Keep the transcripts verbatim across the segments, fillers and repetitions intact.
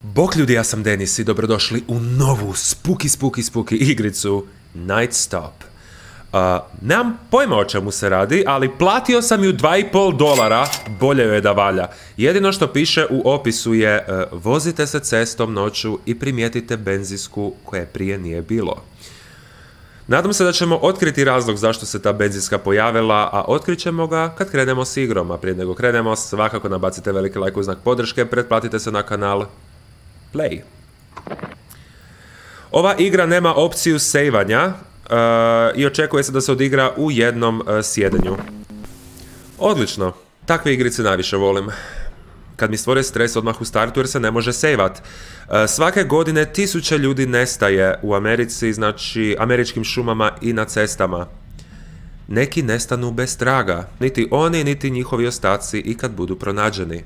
Bok ljudi, ja sam Denis i dobrodošli u novu spooky, spooky, spooky igricu Night Stop. Uh, nemam pojma o čemu se radi, ali platio sam ju dva i pol dolara, bolje joj je da valja. Jedino što piše u opisu je uh, vozite se cestom noću i primijetite benzinsku koje prije nije bilo. Nadam se da ćemo otkriti razlog zašto se ta benzinska pojavila, a otkrit ćemo ga kad krenemo s igrom. A prije nego krenemo, svakako nabacite veliki like u znak podrške, pretplatite se na kanal Play. Ova igra nema opciju sejvanja uh, i očekuje se da se odigra u jednom uh, sjedenju. Odlično, takve igrice najviše volim. Kad mi stvore stres odmah u startu jer se ne može sejvat. Uh, svake godine tisuće ljudi nestaje u Americi, znači američkim šumama i na cestama. Neki nestanu bez traga, niti oni, niti njihovi ostaci i kad budu pronađeni.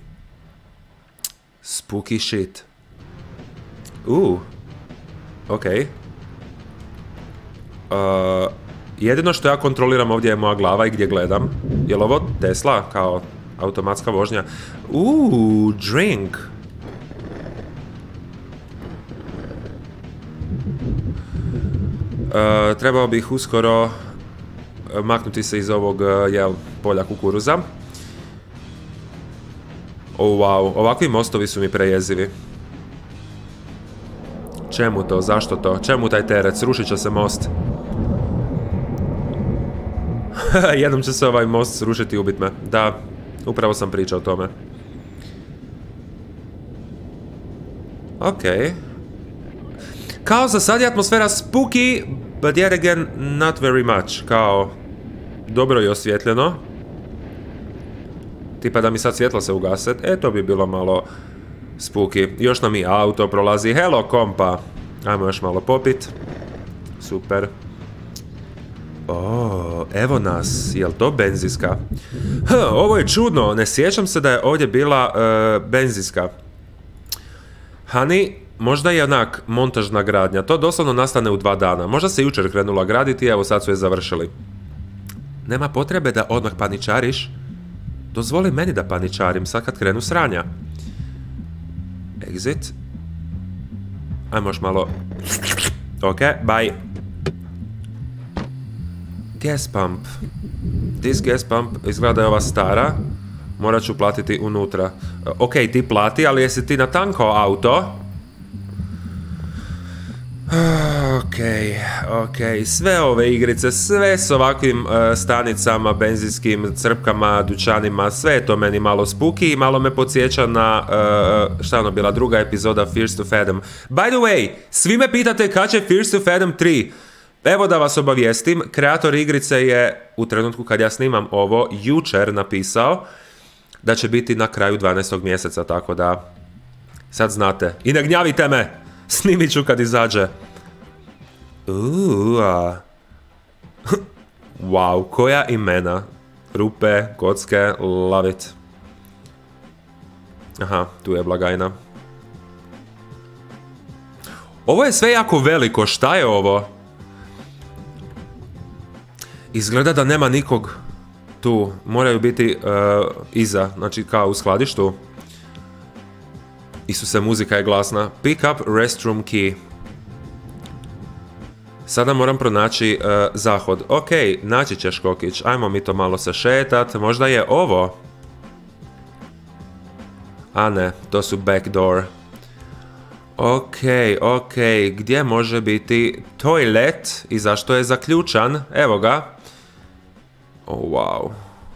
Spooky shit. Uh, ok. Uh, jedino što ja kontroliram ovdje je moja glava i gdje gledam. Je li ovo Tesla kao automatska vožnja? Uh, drink. Uh, trebao bih uskoro maknuti se iz ovog jel, polja kukuruza. Oh, wow, ovakvi mostovi su mi prejezivi. Čemu to? Zašto to? Čemu taj teret? Srušit će se most. Jednom će se ovaj most srušiti i ubit me. Da, upravo sam pričao o tome. Ok. Kao za sad je atmosfera spooky, but yet again not very much. Kao, dobro je osvjetljeno. Tipa da mi sad svjetlo se ugase, e to bi bilo malo spooky. Još nam i auto prolazi. Hello kompa. Ajmo još malo popit. Super. O, evo nas. Jel to benzinska? H, ovo je čudno. Ne sjećam se da je ovdje bila uh, benzinska. Hani, možda je onak montažna gradnja. To doslovno nastane u dva dana. Možda se jučer krenula graditi, evo sad su je završili. Nema potrebe da odmah paničariš. Dozvoli meni da paničarim sad kad krenu sranja. Exit. Ajmo još malo. Ok, bye. Gas pump. This gas pump izgleda da je ova stara. Morat ću platiti unutra. Ok, ti plati, ali jesi ti natankao auto? Ok, ok. Sve ove igrice, sve s ovakvim uh, stanicama, benzinskim crpkama, dućanima, sve je to meni malo spooky i malo me podsjeća na, uh, šta ono bila, druga epizoda Fears to Fathom. By the way, svi me pitate kad će Fears to Fathom tri. Evo da vas obavijestim, kreator igrice je u trenutku kad ja snimam ovo jučer napisao da će biti na kraju dvanaestog mjeseca, tako da sad znate. I ne gnjavite me! Snimit ću kad izađe. Uuu. Wow, koja imena. Rupe, kocke, love it. Aha, tu je blagajna. Ovo je sve jako veliko, šta je ovo? Izgleda da nema nikog tu. Moraju biti uh, iza, znači kao u skladištu. Isuse, muzika je glasna. Pick up restroom key. Sada moram pronaći uh, zahod. Ok, naći ćeš kokić. Ajmo mi to malo sašetat. Možda je ovo. A ne, to su backdoor. Ok, ok. Gdje može biti toilet? I zašto je zaključan? Evo ga. Oh, wow.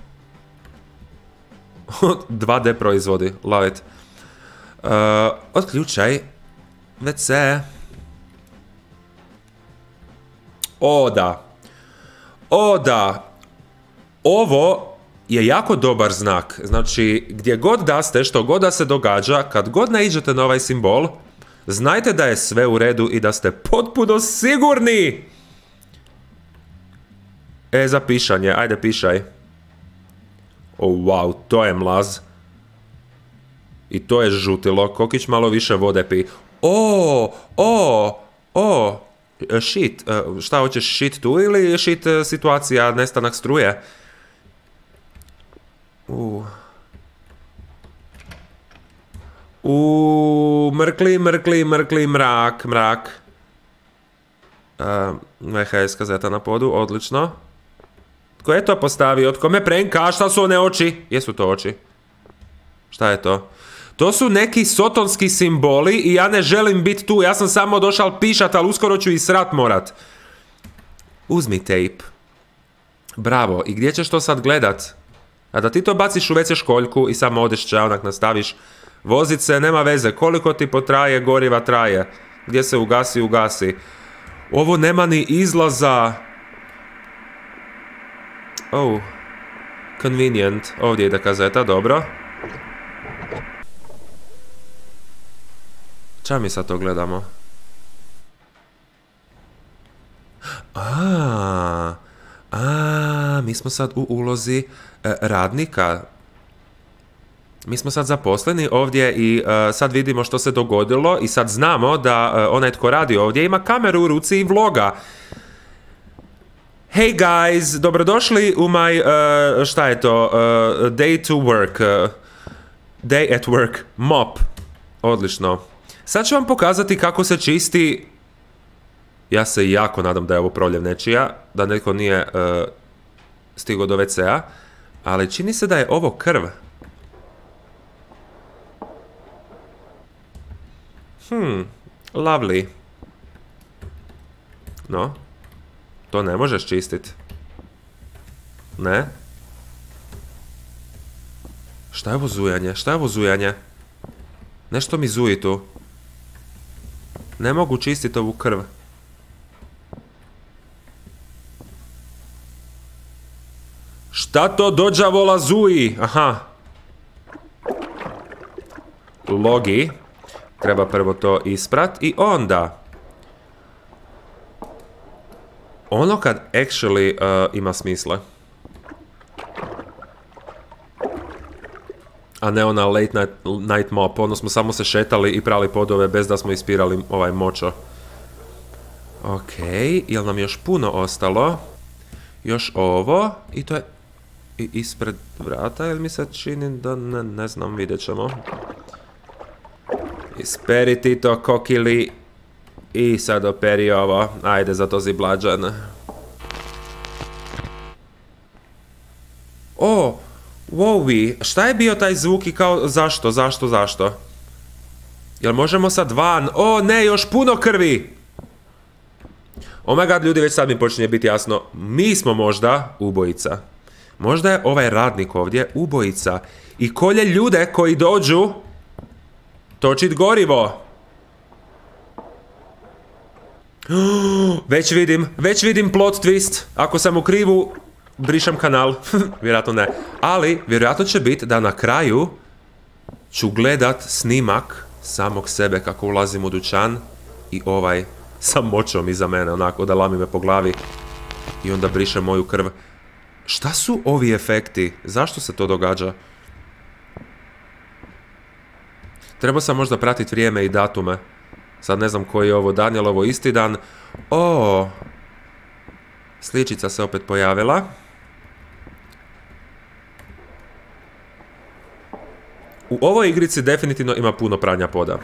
dva D proizvodi. Love it. Uh, otključaj ve ce. O da. O da. Ovo je jako dobar znak. Znači, gdje god da ste, što god da se događa, kad god naiđete na ovaj simbol, znajte da je sve u redu i da ste potpuno sigurni. E, za pišanje. Ajde, pišaj. O, wow, to je mlaz. I to je žutilo. Kokić malo više vode pi. O, o, o. Shit. Šta hoćeš, shit tu ili shit situacija, nestanak struje? Uh. U mrkli, mrkli, mrkli, mrak, mrak. Uh, V H S kazeta na podu, odlično. Tko je to postavio? Tko me prenka? Šta su one oči? Jesu to oči? Šta je to? To su neki sotonski simboli i ja ne želim biti tu. Ja sam samo došao pišat, ali uskoro ću i srat morat. Uzmi tape. Bravo. I gdje ćeš to sad gledat? A da ti to baciš u ve ce školjku i samo odeš ća, onak nastaviš vozit se, nema veze. Koliko ti potraje, goriva traje. Gdje se ugasi, ugasi. Ovo nema ni izlaza. Oh. Convenient. Ovdje ide kazeta, dobro. Ča mi sad to gledamo? A, a, mi smo sad u ulozi e, radnika. Mi smo sad zaposleni ovdje i e, sad vidimo što se dogodilo i sad znamo da e, onaj tko radi ovdje ima kameru u ruci i vloga. Hey guys, dobrodošli u moj, uh, šta je to, uh, day to work, uh, day at work, mop. Odlično. Sad ću vam pokazati kako se čisti, ja se jako nadam da je ovo proljev nečija, da netko nije uh, stigao do ve ce a, ali čini se da je ovo krv. Hmm, lovely. No. To ne možeš čistit. Ne? Šta je ovo zujanje? Šta je ovo zujanje? Nešto mi zuji tu. Ne mogu čistit ovu krv. Šta to dođavola zuji? Aha. Logi. Treba prvo to isprat i onda... Ono kad actually uh, ima smisla. A ne ona late night, night mop. Ono smo samo se šetali i prali podove bez da smo ispirali ovaj močo. Ok, jel nam još puno ostalo? Još ovo. I to je i ispred vrata, jel mi se čini da ne, ne znam, vidjet ćemo. Isperi ti to kokili. I sad operi ovo. Ajde, za to ziblađan. O, wowi, šta je bio taj zvuk i kao, zašto, zašto, zašto? Jel možemo sad van? O, ne, još puno krvi! Oh my god, ljudi, već sad mi počinje biti jasno. Mi smo možda ubojica. Možda je ovaj radnik ovdje ubojica. I kolje ljude koji dođu točit gorivo. Već vidim, već vidim plot twist. Ako sam u krivu, brišem kanal. Vjerojatno ne. Ali, vjerojatno će biti da na kraju ću gledat snimak samog sebe kako ulazim u dućan i ovaj sa močom iza mene, onako da lami me po glavi i onda briše moju krv. Šta su ovi efekti? Zašto se to događa? Trebao sam možda pratiti vrijeme i datume. Sad ne znam koji je ovo dan, je li ovo isti dan? O, sličica se opet pojavila. U ovoj igrici definitivno ima puno pranja poda.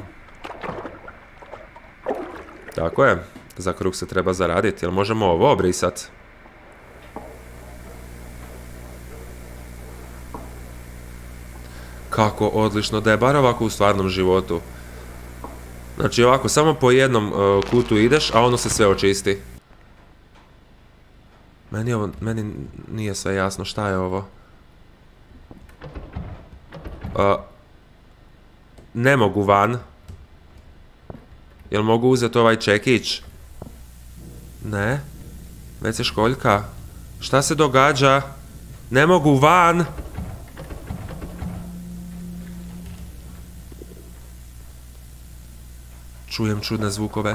Tako je, za kruh se treba zaraditi. Jel možemo ovo obrisat? Kako odlično, da je bar ovako u stvarnom životu. Znači ovako, samo po jednom uh, kutu ideš, a ono se sve očisti. Meni ovo, meni nije sve jasno, šta je ovo? Uh, ne mogu van. Jel mogu uzeti ovaj čekić? Ne. Ve ce školjka. Šta se događa? Ne mogu van. Čujem čudne zvukove.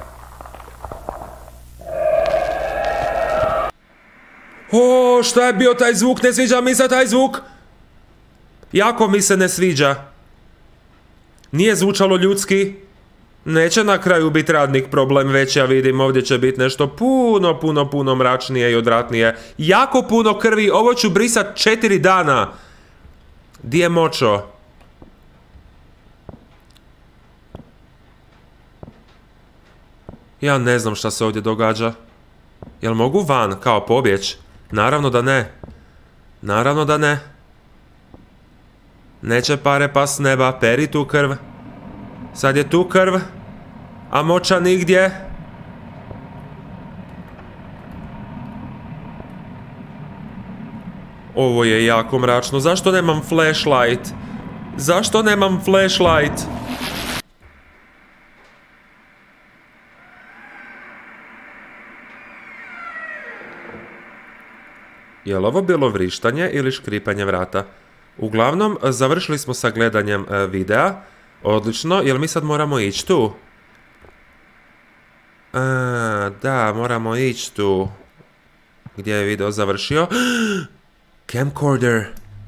O, šta je bio taj zvuk? Ne sviđa mi se taj zvuk. Jako mi se ne sviđa. Nije zvučalo ljudski. Neće na kraju biti radnik problem, već ja vidim ovdje će biti nešto puno, puno, puno mračnije i odvratnije. Jako puno krvi, ovo ću brisat četiri dana. Di je močo? Ja ne znam šta se ovdje događa. Jel mogu van, kao pobjeć? Naravno da ne. Naravno da ne. Neće pare pas s neba, peri tu krv. Sad je tu krv. A moća nigdje. Ovo je jako mračno. Zašto nemam flashlight? Zašto nemam flashlight? Je li ovo bilo vrištanje ili škripanje vrata? Uglavnom, završili smo sa gledanjem e, videa. Odlično, jel mi sad moramo ići tu? A, da, moramo ići tu. Gdje je video završio? Camcorder.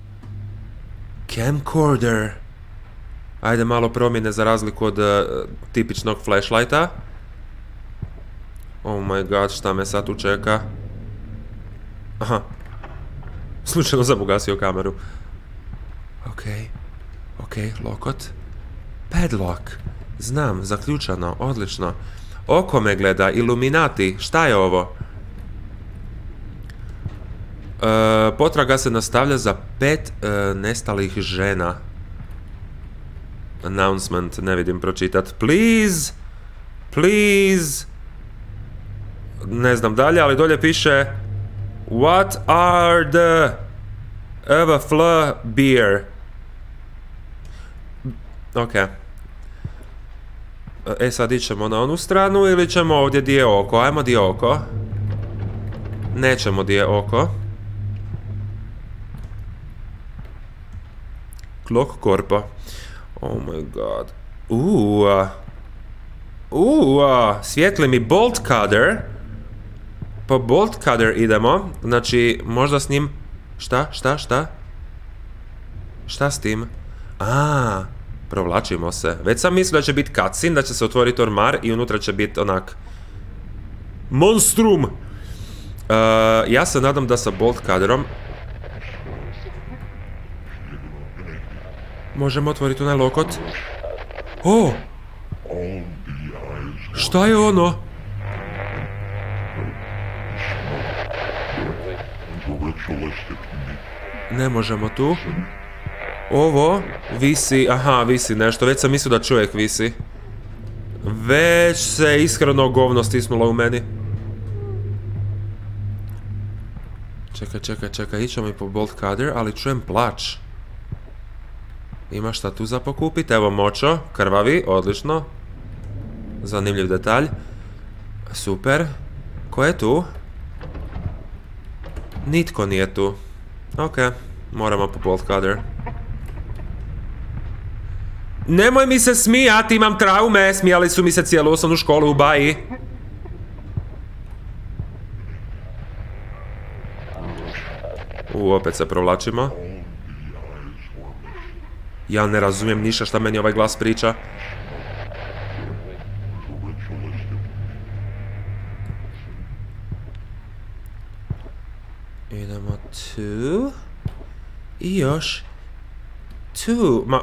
Camcorder. Ajde malo promjene za razliku od uh, tipičnog flashlighta. Oh my god, šta me sad tu čeka? Aha. Slučajno sam ugasio kameru. Okej. Okej, lokot. Padlock. Znam, zaključano, odlično. Oko me gleda, Illuminati, šta je ovo? E, potraga se nastavlja za pet e, nestalih žena. Announcement, ne vidim pročitat. Please! Please! Ne znam dalje, ali dolje piše What are the Everflow beer? Ok. E sad ićemo na onu stranu ili ćemo ovdje di je oko? Ajmo di je oko. Nećemo di je oko. Clock Corpo. Oh my god. Uuu. Uuu. Svijetli mi Bolt Cutter. Po Bolt Cutter idemo. Znači, možda s njim... Šta? Šta? Šta? Šta s tim? Aaaa. Provlačimo se. Već sam mislio da će biti cutscene, da će se otvoriti ormar i unutra će biti onak... Monstrum! Uh, ja se nadam da sa Bolt Cutterom možemo otvoriti onaj lokot. O! Šta je ono? Ne možemo tu. Ovo visi, aha, visi nešto, već sam mislio da čovjek visi. Već se iskreno govno stisnulo u meni. Čekaj, čekaj, čekaj, ićemo i po Bolt Cutter, ali čujem plač. Ima šta tu za pokupiti, evo močo, krvavi, odlično. Zanimljiv detalj. Super. Ko je tu? Nitko nije tu. Ok, moramo po Bolt Cutter. Nemoj mi se smijati, imam traume, smijali su mi se cijelu osnovnu školu u Baji. U, opet se provlačimo. Ja ne razumijem ništa šta meni ovaj glas priča. Idemo tu. I još. Tu, ma...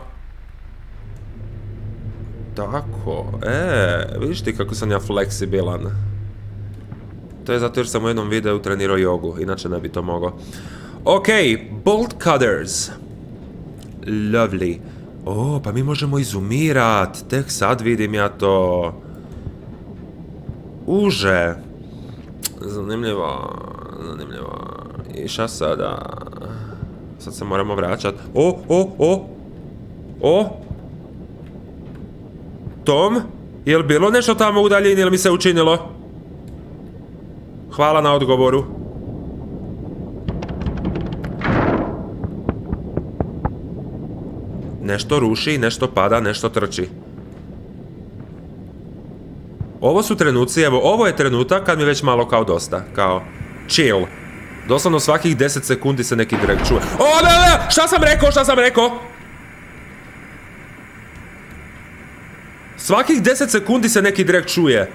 Tako, e, vidiš ti kako sam ja fleksibilan. To je zato jer sam u jednom videu trenirao jogu, inače ne bi to mogao. Ok, Bolt Cutters. Lovely. O, pa mi možemo izumirat, tek sad vidim ja to. Uže. Zanimljivo, zanimljivo. I šta sada? Sad se moramo vraćat. O, o, o. O. Tom, je li bilo nešto tamo u daljini ili mi se učinilo? Hvala na odgovoru. Nešto ruši, nešto pada, nešto trči. Ovo su trenuci, evo, ovo je trenutak kad mi već malo kao dosta, kao chill. Doslovno svakih deset sekundi se neki drag čuje. O, ne, ne, šta sam rekao, šta sam rekao? Svakih deset sekundi se neki drag čuje.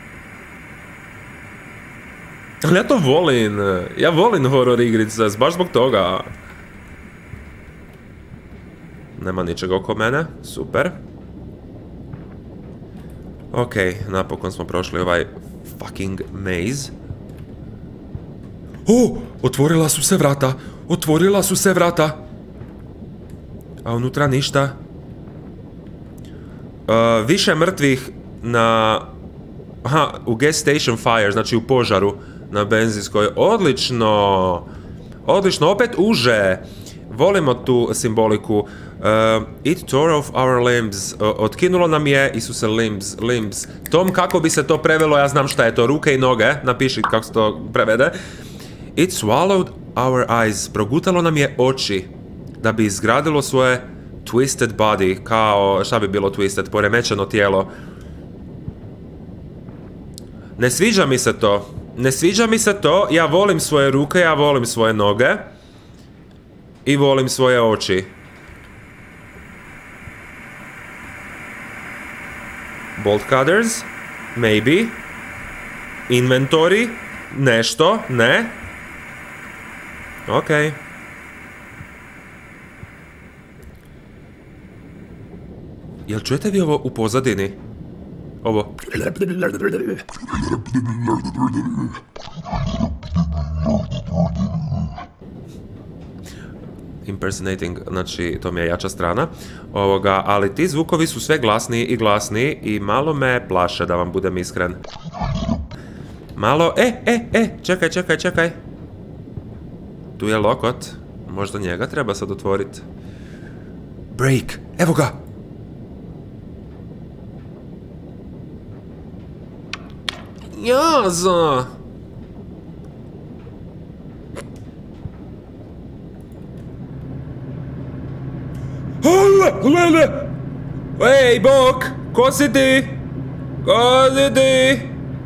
Ali ja to volim. Ja volim horror igrice, baš zbog toga. Nema ničega oko mene, super. Ok, napokon smo prošli ovaj fucking maze. O, otvorila su se vrata. Otvorila su se vrata. A unutra ništa. Uh, više mrtvih na... Aha, u gas station fire, znači u požaru na benzinskoj. Odlično. Odlično, opet uže. Volimo tu simboliku. Uh, it tore off our limbs. Uh, otkinulo nam je, Isuse, limbs, limbs. Tom, kako bi se to prevelo, ja znam šta je to, ruke i noge. Napiši kako se to prevede. It swallowed our eyes. Progutalo nam je oči da bi izgradilo svoje twisted body. Kao, šta bi bilo twisted? Poremećeno tijelo. Ne sviđa mi se to. Ne sviđa mi se to. Ja volim svoje ruke, ja volim svoje noge. I volim svoje oči. Bolt cutters? Maybe. Inventory? Nešto? Ne? Ok. Jel čujete vi ovo u pozadini? Ovo. Impersonating, znači to mi je jača strana. Ovoga, ali ti zvukovi su sve glasniji i glasniji i malo me plaše, da vam budem iskren. Malo, e, e, e, čekaj, čekaj, čekaj. Tu je lokot. Možda njega treba sad otvoriti. Break, evo ga! Jaza! Lele! Ej, bok! Ko si ti? Ko si ti?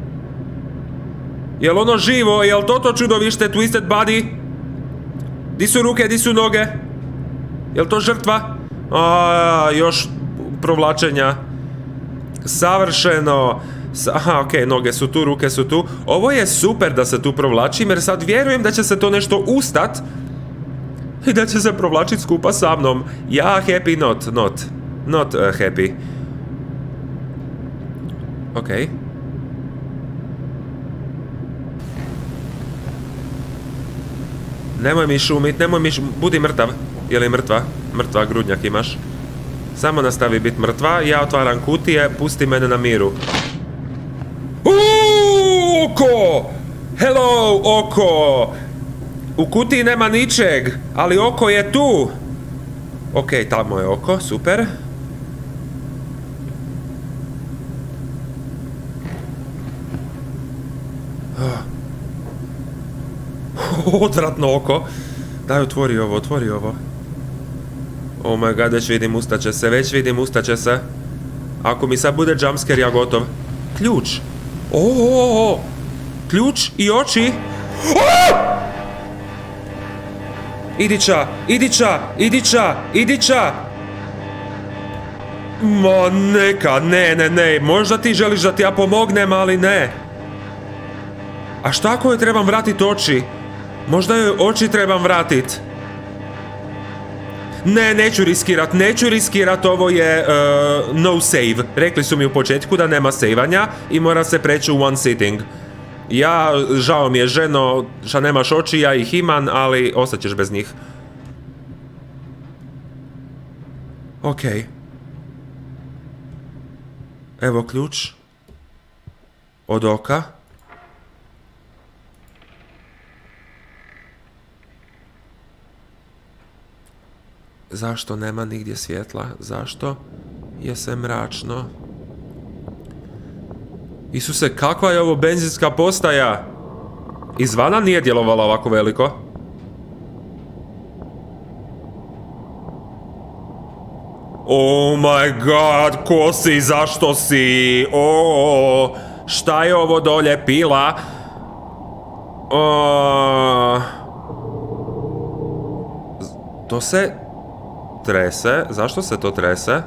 Jel ono živo? Jel to to čudovište Twisted Body? Di su ruke, di su noge? Jel to žrtva? A, još provlačenja. Savršeno. Aha, okej, noge su tu, ruke su tu. Ovo je super da se tu provlačim, jer sad vjerujem da će se to nešto ustat i da će se provlačiti skupa sa mnom. Ja happy not, not. Not uh, happy. Okej. Nemoj mi šumit, nemoj mi šumit. Budi mrtav. Je li mrtva? Mrtva, grudnjak imaš. Samo nastavi biti mrtva, ja otvaram kutije, pusti mene na miru. Uuuu, oko! Hello, oko! U kutiji nema ničeg, ali oko je tu. Ok, tamo je oko, super. Odvratno oko. Daj, otvori ovo, otvori ovo. Oh my god, već vidim, ustaće se, već vidim, ustaće se. Ako mi sad bude jumpscare, ja gotov. Ključ. Oooo. Ključ i oči. Oh! Idića, idića, idića, idića. Ma neka, ne, ne, ne. Možda ti želiš da ti ja pomognem, ali ne. A šta ako joj trebam vratit oči? Možda joj oči trebam vratit. Ne, neću riskirat, neću riskirat, ovo je uh, no save. Rekli su mi u početku da nema saveanja i mora se preći u one sitting. Ja, žao mi je, ženo, šta nemaš oči, ja ih imam, ali ostaćeš bez njih. Okej. Evo ključ. Od oka. Zašto nema nigdje svjetla? Zašto je sve mračno? Isuse, kakva je ovo benzinska postaja? Izvana nije djelovala ovako veliko. Oh my god, ko si, zašto si? Oh, šta je ovo dolje, pila? Oh. To se trese, zašto se to trese?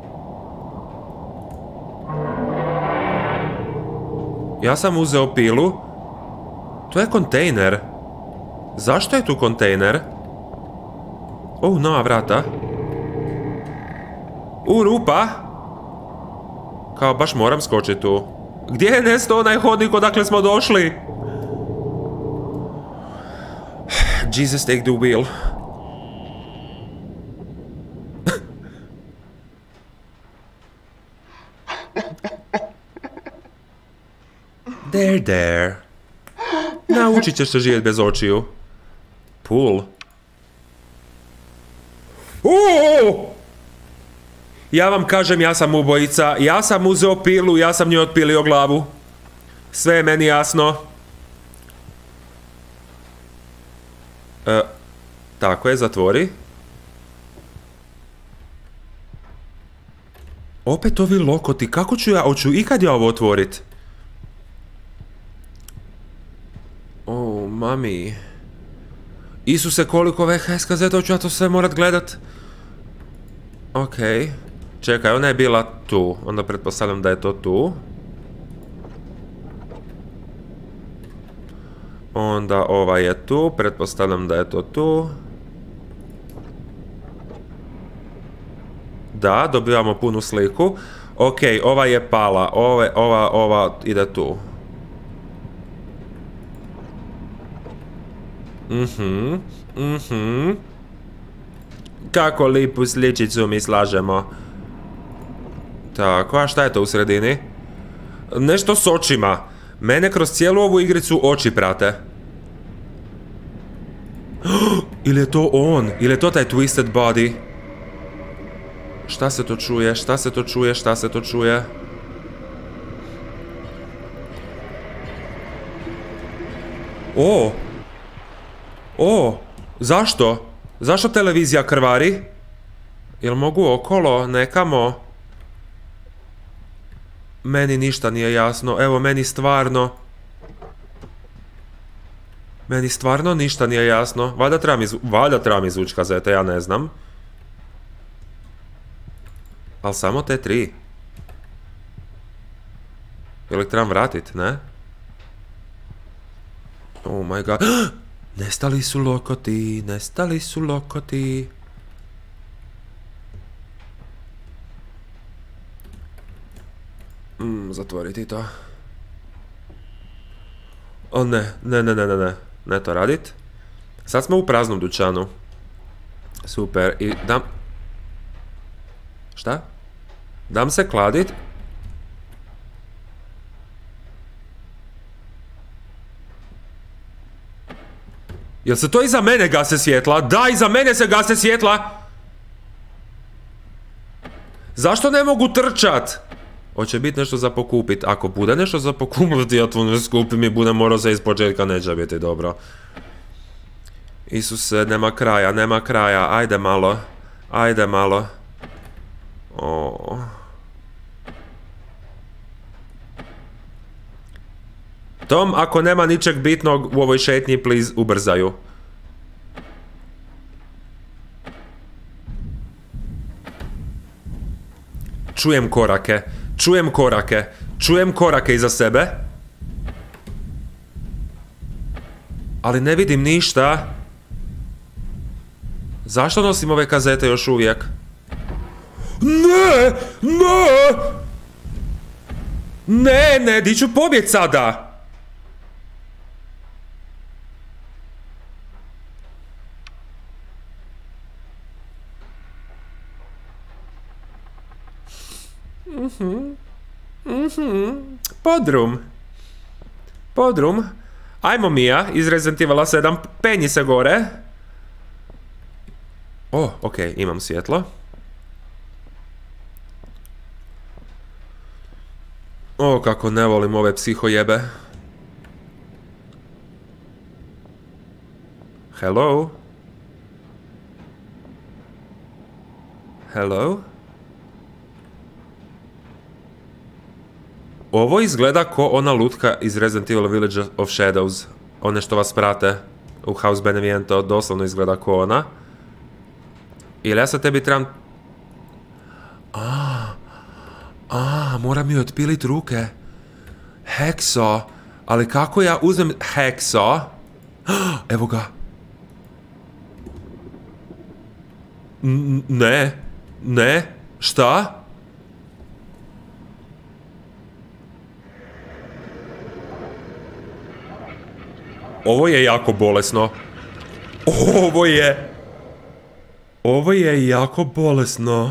Ja sam uzeo pilu. To je kontejner. Zašto je tu kontejner? O, nova vrata. U, rupa. Kao, baš moram skočiti tu. Gdje je nestao onaj hodnik odakle smo došli? Jesus, take the wheel. There, there. Naučit ćeš se živjeti bez očiju. Pool. Uuuu! Ja vam kažem, ja sam ubojica. Ja sam uzeo pilu, ja sam nju otpilio glavu. Sve je meni jasno. E, tako je, zatvori. Opet ovi lokoti, kako ću ja, hoću ikad ja ovo otvorit? O, mami. Isuse, koliko V H S kazeta, ću ja to sve morat gledat. Okej. Čekaj, ona je bila tu. Onda pretpostavljam da je to tu. Onda ova je tu. Pretpostavljam da je to tu. Da, dobivamo punu sliku. Okej, ova je pala. Ove, ova, ova ide tu. Mhm, mhm. Kako lipu sličicu mi slažemo. Tako, a šta je to u sredini? Nešto s očima. Mene kroz cijelu ovu igricu oči prate. Ili je to on? Ili je to taj Twisted Body? Šta se to čuje? Šta se to čuje? Šta se to čuje? O! O! Zašto? Zašto televizija krvari? Jel mogu okolo? Nekamo? Meni ništa nije jasno. Evo, meni stvarno... Meni stvarno ništa nije jasno. Valjda trebam izvući... Valjda trebam izvući kazete, ja ne znam. Ali samo te tri. Jel ih trebam vratit, ne? Oh my god. Nestali su lokoti, nestali su lokoti. Mm, zatvoriti to. O ne, ne, ne, ne, ne, ne. Ne to radit. Sad smo u praznom dućanu. Super, i dam... Šta? Dam se kladit. Jel se to iza mene gase svjetla? Da, iza mene se gase svjetla! Zašto ne mogu trčat? Hoće biti nešto za pokupit. Ako bude nešto za pokupit, ja to ne skupim i budem morao se iz početka, neće biti dobro. Isuse, nema kraja, nema kraja. Ajde malo. Ajde malo. O. Tom, ako nema ničeg bitnog u ovoj šetnji, please, ubrzaju. Čujem korake. Čujem korake. Čujem korake iza sebe. Ali ne vidim ništa. Zašto nosim ove kazete još uvijek? Ne! Ne! Ne, ne, di ću pobjeć sada? Mhm. Mhm. Podrum. Podrum. Ajmo, Mia, iz Resident Evila sedam, penji se gore. O, okej, imam svjetlo. O, kako ne volim ove psihojebe. Hello? Hello? Ovo izgleda ko ona lutka iz Resident Evil Village of Shadows. One što vas prate u House Beneviento, doslovno izgleda ko ona. Ili ja sad tebi trebam... A, a, moram mi otpilit ruke. Hekso. Ali kako ja uzmem hekso? Evo ga. N ne. Ne. Šta? Ovo je jako bolesno. Ovo je... Ovo je jako bolesno.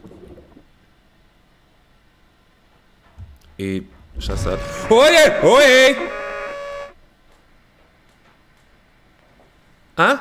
I... Šta sad? Oje! Oje! A?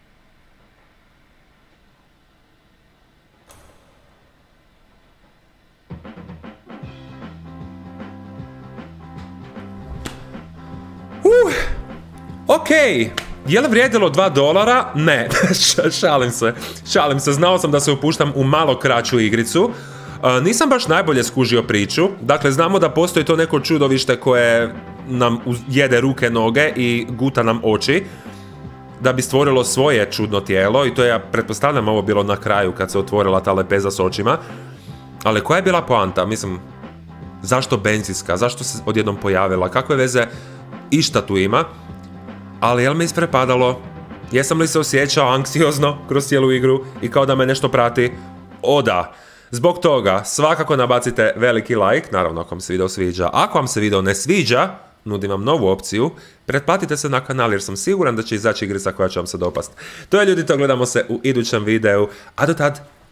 Uh, okej, je li vrijedilo dva dolara? Ne, šalim se, šalim se, znao sam da se upuštam u malo kraću igricu. Uh, nisam baš najbolje skužio priču, dakle znamo da postoji to neko čudovište koje nam jede ruke, noge i guta nam oči, da bi stvorilo svoje čudno tijelo i to je, ja pretpostavljam, ovo bilo na kraju kad se otvorila ta lepeza s očima. Ali koja je bila poanta? Mislim, zašto benzinska? Zašto se odjednom pojavila? Kakve veze išta tu ima? Ali jel me isprepadalo? Jesam li se osjećao anksiozno kroz cijelu igru i kao da me nešto prati? O da! Zbog toga svakako nabacite veliki like, naravno ako vam se video sviđa. Ako vam se video ne sviđa, nudim vam novu opciju, pretplatite se na kanal jer sam siguran da će izaći igrica koja će vam se dopast. To je ljudi, to gledamo se u idućem videu, a do tad